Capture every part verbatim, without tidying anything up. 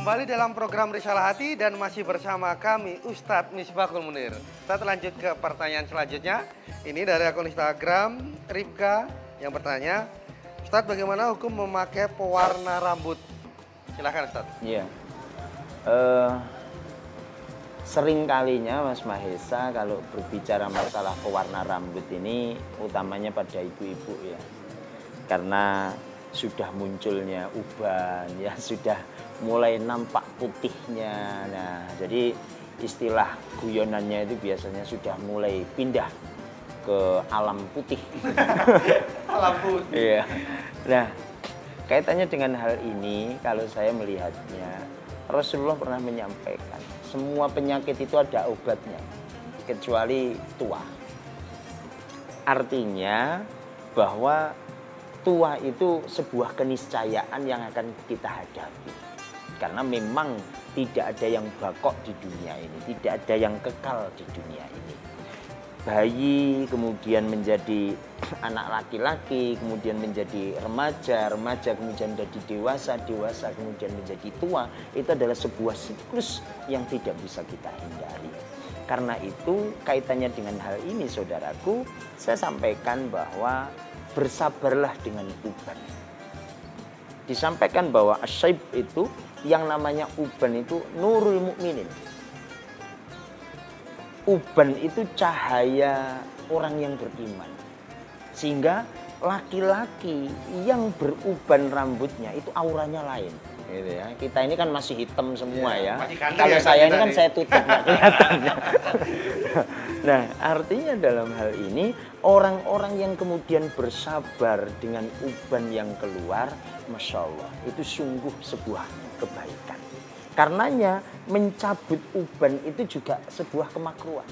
Kembali dalam program Risalah Hati dan masih bersama kami Ustadz Misbahul Munir. Kita lanjut ke pertanyaan selanjutnya. Ini dari akun Instagram Ripka yang bertanya, Ustadz bagaimana hukum memakai pewarna rambut? Silahkan Ustadz. Iya. Uh, sering kalinya Mas Mahesa kalau berbicara masalah pewarna rambut ini utamanya pada ibu-ibu ya. Karena sudah munculnya uban ya, sudah mulai nampak putihnya. Nah, jadi istilah guyonannya itu biasanya sudah mulai pindah ke alam putih. Alam putih. Iya. Nah, kaitannya dengan hal ini, kalau saya melihatnya, Rasulullah pernah menyampaikan, semua penyakit itu ada obatnya, kecuali tua. Artinya bahwa tua itu sebuah keniscayaan yang akan kita hadapi. Karena memang tidak ada yang bakok di dunia ini, tidak ada yang kekal di dunia ini. Bayi kemudian menjadi anak laki-laki, kemudian menjadi remaja, remaja kemudian menjadi dewasa, dewasa kemudian menjadi tua. Itu adalah sebuah siklus yang tidak bisa kita hindari. Karena itu kaitannya dengan hal ini saudaraku, saya sampaikan bahwa bersabarlah dengan uban. Disampaikan bahwa asyaib itu, yang namanya uban itu nurul mukminin. Uban itu cahaya orang yang beriman. Sehingga laki-laki yang beruban rambutnya itu auranya lain. Gitu ya. Kita ini kan masih hitam semua ya. ya. Kalau ya, saya ini kan nih. Saya tutup nggak kelihatan. Nah, artinya dalam hal ini orang-orang yang kemudian bersabar dengan uban yang keluar, Masya Allah, itu sungguh sebuah kebaikan. Karenanya mencabut uban itu juga sebuah kemakruhan.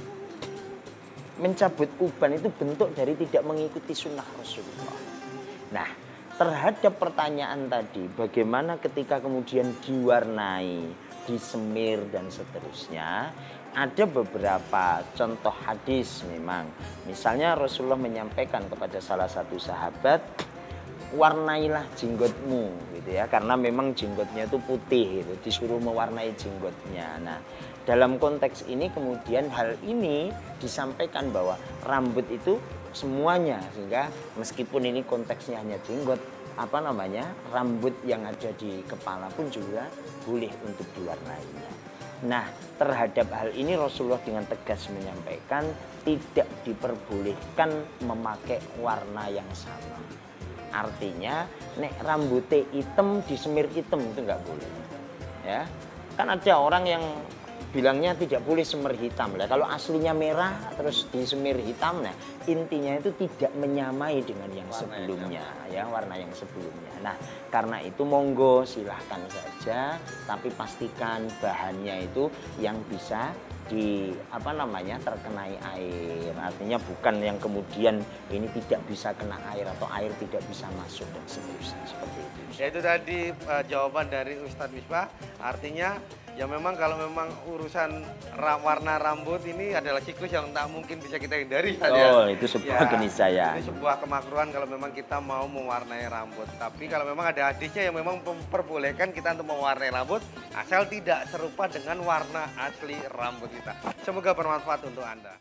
Mencabut uban itu bentuk dari tidak mengikuti sunnah Rasulullah. Nah, terhadap pertanyaan tadi, bagaimana ketika kemudian diwarnai, disemir dan seterusnya, ada beberapa contoh hadis memang. Misalnya Rasulullah menyampaikan kepada salah satu sahabat, warnailah jenggotmu gitu ya, karena memang jenggotnya itu putih gitu, disuruh mewarnai jenggotnya. Nah, dalam konteks ini kemudian hal ini disampaikan bahwa rambut itu semuanya, sehingga meskipun ini konteksnya hanya jenggot, apa namanya, rambut yang ada di kepala pun juga boleh untuk diwarnainya. Nah, terhadap hal ini Rasulullah dengan tegas menyampaikan tidak diperbolehkan memakai warna yang sama. Artinya, nek rambutnya hitam disemir hitam itu nggak boleh. Ya, kan ada orang yang bilangnya tidak boleh semir hitam. Lah, kalau aslinya merah terus disemir hitam, nah intinya itu tidak menyamai dengan yang warna sebelumnya, yang ya warna yang sebelumnya. Nah, karena itu monggo silahkan saja, tapi pastikan bahannya itu yang bisa di apa namanya terkenai air. Artinya bukan yang kemudian ini tidak bisa kena air atau air tidak bisa masuk dan seterusnya seperti itu. Ya itu tadi uh, jawaban dari Ustadz Misbah. Artinya ya memang kalau memang urusan ra warna rambut ini adalah siklus yang tak mungkin bisa kita hindari. Oh, ya. Itu sebuah ya, keniscayaan. Itu sebuah kemakruhan kalau memang kita mau mewarnai rambut. Tapi kalau memang ada hadisnya yang memang memperbolehkan kita untuk mewarnai rambut asal tidak serupa dengan warna asli rambut kita. Semoga bermanfaat untuk Anda.